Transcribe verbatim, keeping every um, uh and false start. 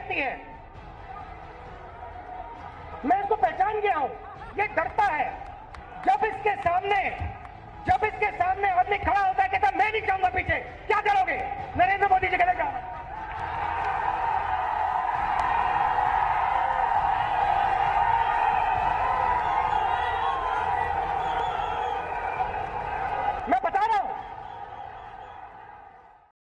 रहती है। मैं इसको पहचान गया हूं, ये डरता है। जब इसके सामने जब इसके सामने आदमी खड़ा होता है कहता मैं नहीं जाऊंगा पीछे, क्या करोगे? नरेंद्र मोदी जी कहते जाओ।